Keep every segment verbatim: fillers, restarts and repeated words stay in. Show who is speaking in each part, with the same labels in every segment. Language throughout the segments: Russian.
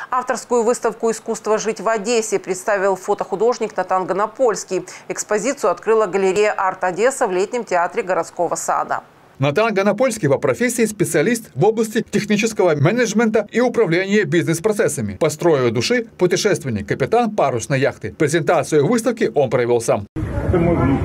Speaker 1: Авторскую выставку «Искусство жить в Одессе» представил фотохудожник Натан Гонопольский. Экспозицию открыла галерея «Арт Одесса» в летнем театре городского сада.
Speaker 2: Натан Гонопольский по профессии специалист в области технического менеджмента и управления бизнес-процессами. По строю души путешественник, капитан парусной яхты. Презентацию выставки он провел сам.
Speaker 3: Это мой внук.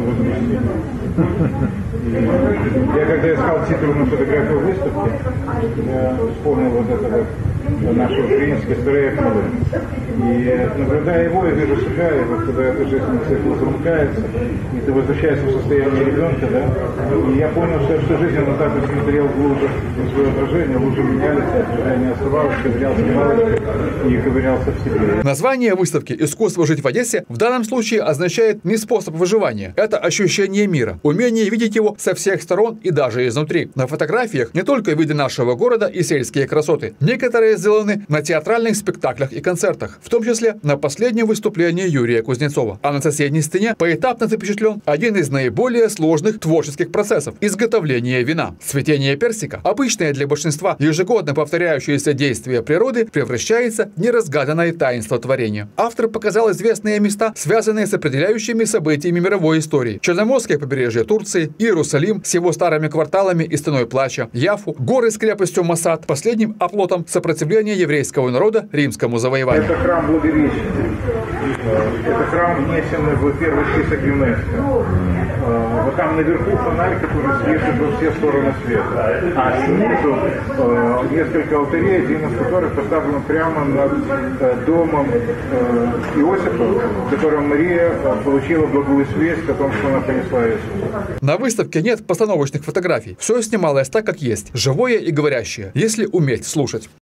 Speaker 3: Я когда искал титульную фотографию выставки, я вспомнил вот это вот наше украинское строение. И наблюдая его, я вижу себя, и вот когда эта жизнь цикл замыкается, и ты возвращаешься в состояние ребенка, да, и я понял, что я всю жизнь вот так вот смотрел в лужу на свое отражение, лужи менялись, отражение оставалось, ковырялся в палочке и ковырялся в себе.
Speaker 2: Название выставки «Искусство жить в Одессе» в данном случае означает не способ выживания, это ощущение мира, умение видеть его со всех сторон и даже изнутри. На фотографиях не только виды нашего города и сельские красоты. Некоторые сделаны на театральных спектаклях и концертах, в том числе на последнем выступлении Юрия Кузнецова. А на соседней стене поэтапно запечатлен один из наиболее сложных творческих процессов – изготовление вина. Цветение персика, обычное для большинства ежегодно повторяющееся действие природы, превращается в неразгаданное таинство творения. Автор показал известные места, связанные с определяющими событиями мировой истории. Черноморское побережье Турции, Иерусалим с его старыми кварталами и стеной плача, Яфу, горы с крепостью Масад, последним оплотом сопротивления еврейского народа римскому завоеванию.
Speaker 3: Это храм Благовещения. Это храм, внесенный в первый список ЮНЕСКО. Вот там наверху фонарь, который светит во все стороны света. А снизу несколько алтарей, один из которых поставлен прямо над домом Иосифа, в котором Мария получила благую весть о том, что она принесла Иисуса.
Speaker 2: На выставке нет постановочных фотографий. Все снималось так, как есть. Живое и говорящее, если уметь слушать.